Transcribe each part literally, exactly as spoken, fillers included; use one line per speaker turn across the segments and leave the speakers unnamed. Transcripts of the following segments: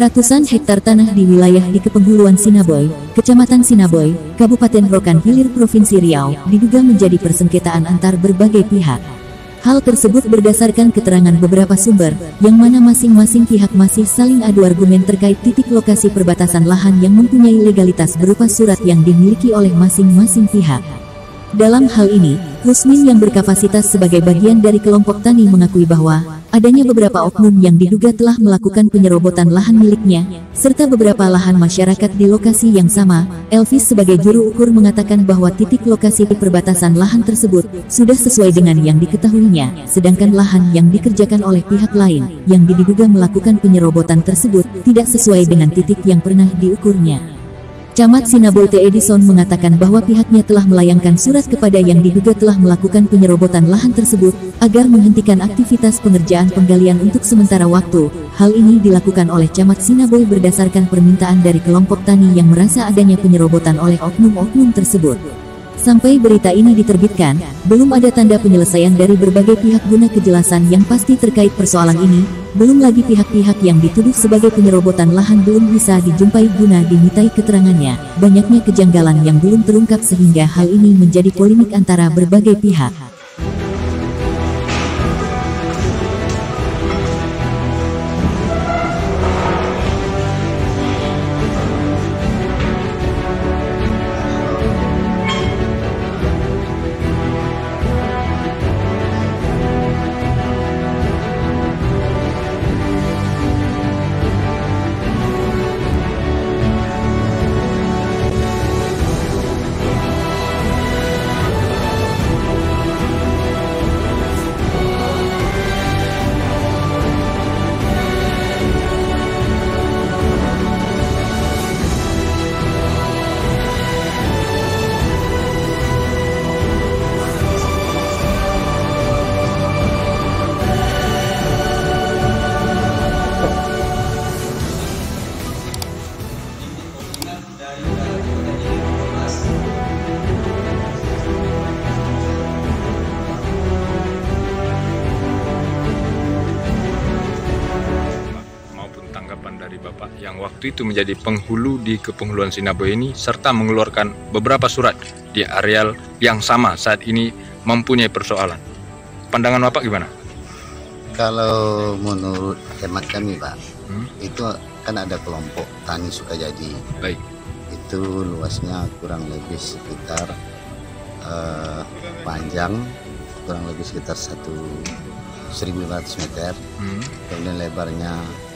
Ratusan hektar tanah di wilayah di Kepenghuluan Sinaboy, Kecamatan Sinaboy, Kabupaten Rokan Hilir Provinsi Riau, diduga menjadi persengketaan antar berbagai pihak. Hal tersebut berdasarkan keterangan beberapa sumber, yang mana masing-masing pihak masih saling adu argumen terkait titik lokasi perbatasan lahan yang mempunyai legalitas berupa surat yang dimiliki oleh masing-masing pihak. Dalam hal ini, Rusmin yang berkapasitas sebagai bagian dari kelompok tani mengakui bahwa adanya beberapa oknum yang diduga telah melakukan penyerobotan lahan miliknya, serta beberapa lahan masyarakat di lokasi yang sama. Elvis sebagai juru ukur mengatakan bahwa titik lokasi perbatasan lahan tersebut sudah sesuai dengan yang diketahuinya, sedangkan lahan yang dikerjakan oleh pihak lain yang diduga melakukan penyerobotan tersebut tidak sesuai dengan titik yang pernah diukurnya. Camat Sinaboy T. Edison mengatakan bahwa pihaknya telah melayangkan surat kepada yang diduga telah melakukan penyerobotan lahan tersebut, agar menghentikan aktivitas pengerjaan penggalian untuk sementara waktu. Hal ini dilakukan oleh Camat Sinaboy berdasarkan permintaan dari kelompok tani yang merasa adanya penyerobotan oleh oknum-oknum tersebut. Sampai berita ini diterbitkan, belum ada tanda penyelesaian dari berbagai pihak guna kejelasan yang pasti terkait persoalan ini. Belum lagi pihak-pihak yang dituduh sebagai penyerobotan lahan belum bisa dijumpai guna dimintai keterangannya. Banyaknya kejanggalan yang belum terungkap sehingga hal ini menjadi polemik antara berbagai pihak.
Dari Bapak yang waktu itu menjadi penghulu di Kepenghuluan Sinaboy ini, serta mengeluarkan beberapa surat di areal yang sama saat ini mempunyai persoalan. Pandangan Bapak gimana?
Kalau menurut hemat kami Pak,
hmm?
itu kan ada kelompok Tani Sukajadi.
Baik.
Itu luasnya kurang lebih sekitar uh, panjang kurang lebih sekitar satu seribu lima ratus meter, hmm? kemudian lebarnya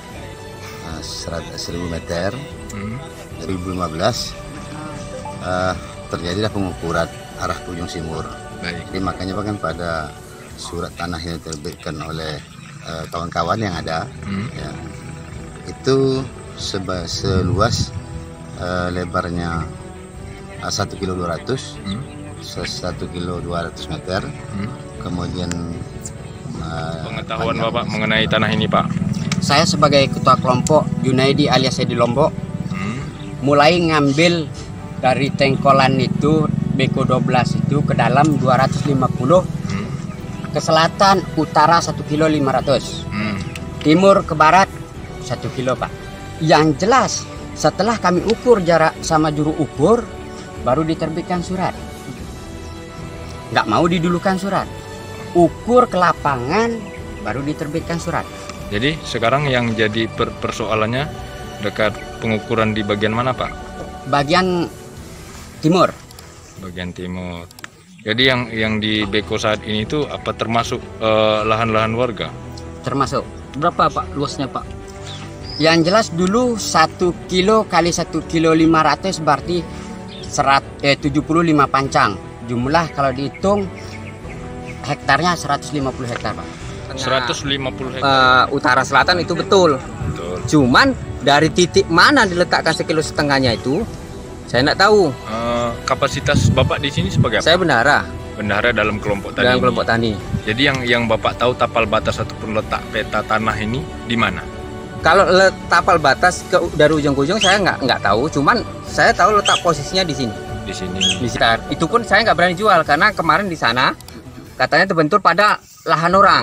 seribu meter. hmm. dua ribu lima belas uh, terjadilah pengukuran arah ke ujung Simur.
Baik.
Jadi makanya bahkan pada surat tanah yang diterbitkan oleh kawan-kawan uh, yang ada, hmm. ya, itu seba, seluas uh, lebarnya uh, satu kilo dua ratus, hmm. satu kilo dua ratus meter. hmm. Kemudian uh,
pengetahuan Bapak mengenai tanah ini Pak?
Saya sebagai ketua kelompok Junaidi alias Edi Lombok, hmm. mulai ngambil dari tengkolan itu Beko dua belas itu ke dalam dua ratus lima puluh, hmm. ke selatan utara satu kilo lima ratus, hmm. timur ke barat satu kilo Pak. Yang jelas setelah kami ukur jarak sama juru ukur, baru diterbitkan surat. Nggak mau didulukan surat, ukur ke lapangan baru diterbitkan surat.
Jadi sekarang yang jadi per persoalannya dekat pengukuran di bagian mana Pak?
Bagian timur.
Bagian timur. Jadi yang yang di Beko saat ini itu apa termasuk lahan-lahan uh, warga?
Termasuk.
Berapa Pak luasnya Pak?
Yang jelas dulu satu kilo kali satu kilo lima ratus berarti serat, eh, tujuh puluh lima pancang. Jumlah kalau dihitung hektarnya seratus lima puluh hektar Pak.
seratus lima puluh hektar.
Uh, utara selatan itu betul.
Betul.
Cuman dari titik mana diletakkan sekilo setengahnya itu saya tidak tahu.
Uh, kapasitas Bapak di sini sebagai apa?
Saya bendahara.
Bendahara dalam kelompok tani.
Dalam kelompok tani.
Jadi yang yang Bapak tahu tapal batas ataupun letak peta tanah ini di mana?
Kalau tapal batas ke dari ujung ke ujung saya nggak nggak tahu. Cuman saya tahu letak posisinya di sini.
Di sini.
Di sekitar. Itu pun saya nggak berani jual karena kemarin di sana katanya terbentur pada lahan orang.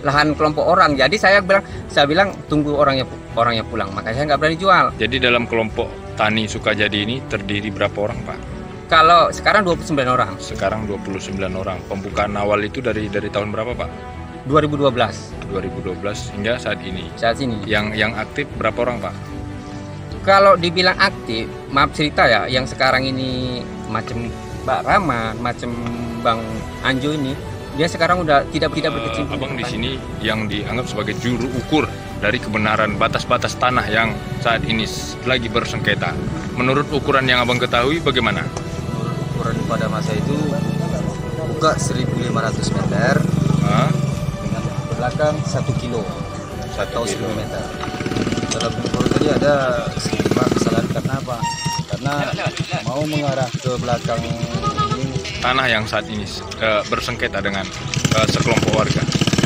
lahan kelompok orang. Jadi saya bilang, saya bilang tunggu orangnya orangnya pulang. Makanya saya nggak berani jual.
Jadi dalam kelompok Tani Sukajadi ini terdiri berapa orang, Pak?
Kalau sekarang dua puluh sembilan orang.
Sekarang dua puluh sembilan orang. Pembukaan awal itu dari dari tahun berapa, Pak?
dua ribu dua belas.
dua ribu dua belas hingga saat ini.
Saat ini.
Yang yang aktif berapa orang, Pak?
Kalau dibilang aktif, maaf cerita ya, yang sekarang ini macam Mbak Rahman, macam Bang Anjo ini, dia sekarang udah tidak tidak berkecimpung.
Uh, abang di sini yang dianggap sebagai juru ukur dari kebenaran batas-batas tanah yang saat ini lagi bersengketa. Menurut ukuran yang abang ketahui bagaimana?
Ukuran pada masa itu buka seribu lima ratus meter,
uh,
dengan belakang satu kilo,
satu
atau sepuluh meter. Dalam ukur tadi ada sedikit kesalahan karena apa? Karena mau mengarah ke belakang ini
tanah yang saat ini uh, bersengketa dengan uh, sekelompok warga.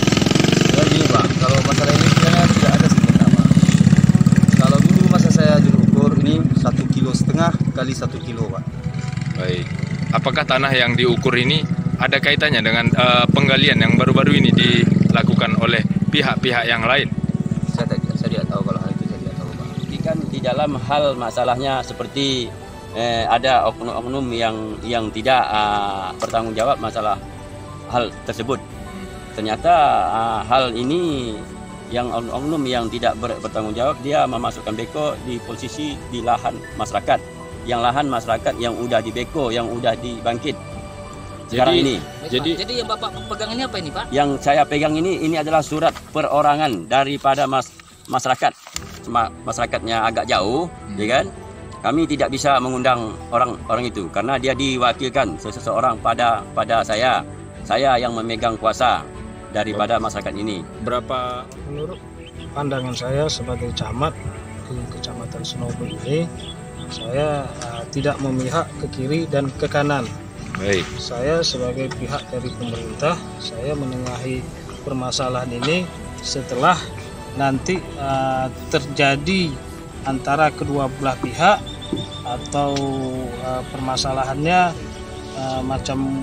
Ya gini Pak, kalau masalah ini sebenarnya tidak ada sengketa Pak. Kalau dulu masa saya diukur ini satu kilo setengah kali satu kilo Pak.
Baik. Apakah tanah yang diukur ini ada kaitannya dengan uh, penggalian yang baru-baru ini dilakukan oleh pihak-pihak yang lain?
Saya tidak, saya tidak tahu kalau hal itu saya tidak tahu Pak.
Jadi kan di dalam hal masalahnya seperti eh, ada oknum-oknum yang yang tidak uh, bertanggung jawab masalah hal tersebut. Ternyata uh, hal ini yang oknum yang tidak ber, bertanggung jawab, dia memasukkan beko di posisi di lahan masyarakat, yang lahan masyarakat yang udah di beko, yang udah dibangkit sekarang
Jadi-
ini.
Jadi, jadi yang Bapak pegang ini apa ini, Pak?
Yang saya pegang ini ini adalah surat perorangan daripada mas, masyarakat. Ma- masyarakatnya agak jauh, ya kan? Kami tidak bisa mengundang orang-orang itu karena dia diwakilkan seseorang pada pada saya. Saya yang memegang kuasa daripada masyarakat ini.
Berapa
Menurut pandangan saya sebagai camat di Kecamatan Senobo ini, saya uh, tidak memihak ke kiri dan ke kanan.
baik?
Saya sebagai pihak dari pemerintah, saya menengahi permasalahan ini setelah nanti uh, terjadi antara kedua belah pihak atau uh, permasalahannya uh, macam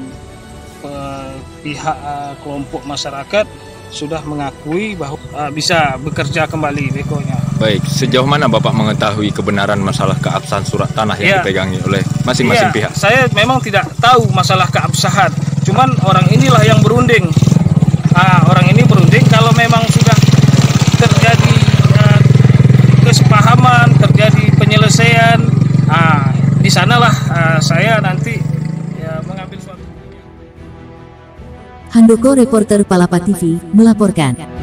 uh, pihak uh, kelompok masyarakat sudah mengakui bahwa uh, bisa bekerja kembali bekonya.
Baik, sejauh mana Bapak mengetahui kebenaran masalah keabsahan surat tanah yang
Ya.
dipegangi oleh masing-masing
Iya,
pihak?
saya memang tidak tahu masalah keabsahan. Cuman orang inilah yang berunding. Ah, orang ini berunding kalau memang sudah terjadi ah, kesepahaman, terjadi penyelesaian. Ah, di sanalah ah, saya nanti ya, mengambil suatu.
Handoko Reporter Palapa T V melaporkan.